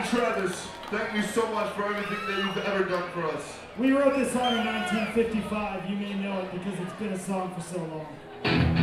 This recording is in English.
Travis, thank you so much for everything that you've ever done for us. We wrote this song in 1955. You may know it because it's been a song for so long.